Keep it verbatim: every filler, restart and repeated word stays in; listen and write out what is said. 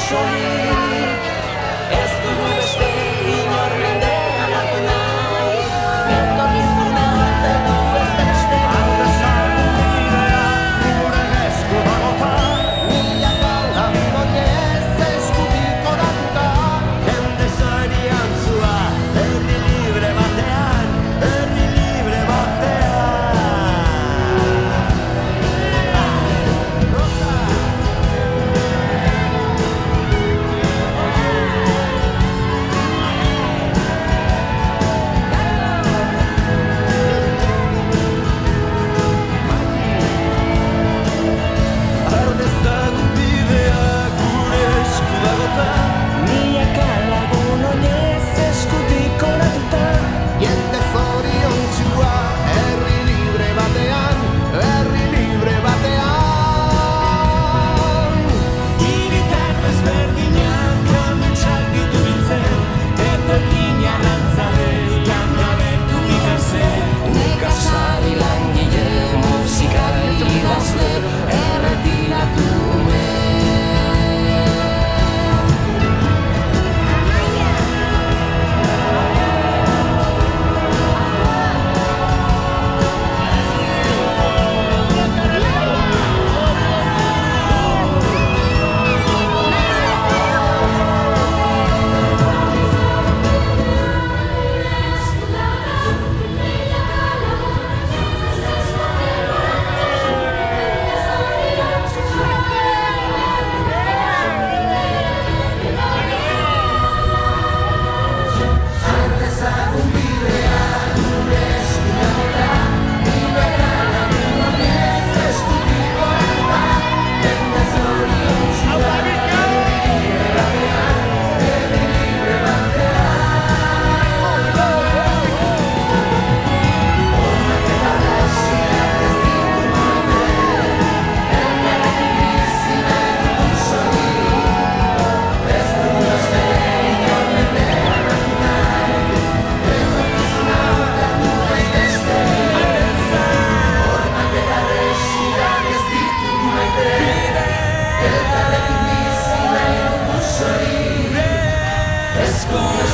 soilik. Ez dugu beste inor mendean hartu nahi, etorkizuna hartu ez beste. Alde sarbidea gure esku dagota, milaka lagun oinez eskutik oratuta. Jende zoriontsua, herri libre batean, herri libre batean. Rosa! Ardezagun bidea gure esku dagota, Milaka lagun oinez eskutik oratuta. jende zoriontsua, herri libre batean, herri libre batean. Hiritar desberdinak ametsak ditu biltzen, etorkin arrantzale langabetu izan zen. Nekazari langile, musikari idazle, erretiratu me. Esku